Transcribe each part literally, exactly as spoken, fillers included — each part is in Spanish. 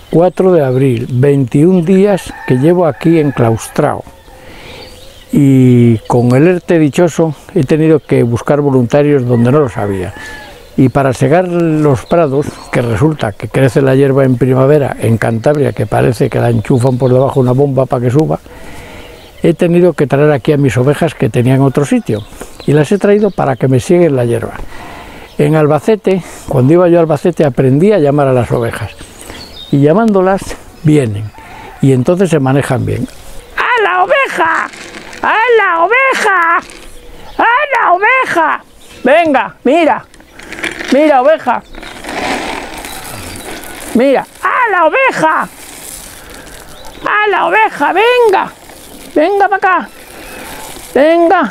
cuatro de abril, veintiún días que llevo aquí enclaustrado. Y con el ERTE dichoso he tenido que buscar voluntarios donde no los había. Y para segar los prados, que resulta que crece la hierba en primavera en Cantabria, que parece que la enchufan por debajo una bomba para que suba, he tenido que traer aquí a mis ovejas que tenían otro sitio. Y las he traído para que me sieguen la hierba. En Albacete, cuando iba yo a Albacete, aprendí a llamar a las ovejas. Y llamándolas, vienen. Y entonces se manejan bien. ¡A la oveja! ¡A la oveja! ¡A la oveja! Venga, mira. Mira, oveja. Mira. ¡A la oveja! ¡A la oveja! Venga. Venga para acá. Venga.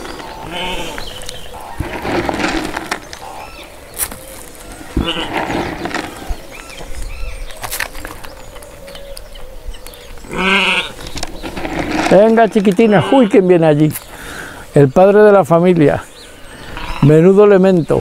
Venga, chiquitina. Uy, ¿quién viene allí? El padre de la familia. Menudo elemento.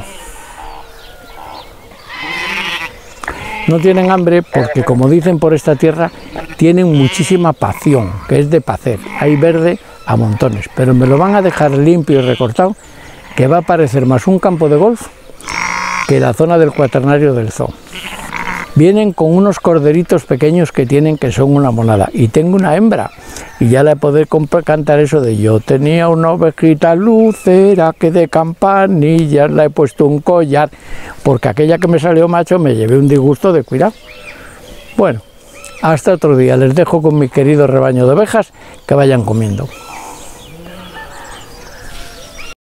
No tienen hambre porque, como dicen por esta tierra, tienen muchísima pación, que es de pacer. Hay verde a montones, pero me lo van a dejar limpio y recortado, que va a parecer más un campo de golf que la zona del cuaternario del zoo. Vienen con unos corderitos pequeños que tienen, que son una monada, y tengo una hembra, y ya le podré cantar eso de: yo tenía una ovejita lucera que de campanillas la he puesto un collar, porque aquella que me salió macho me llevé un disgusto de cuidado. Bueno, hasta otro día, les dejo con mi querido rebaño de ovejas, que vayan comiendo.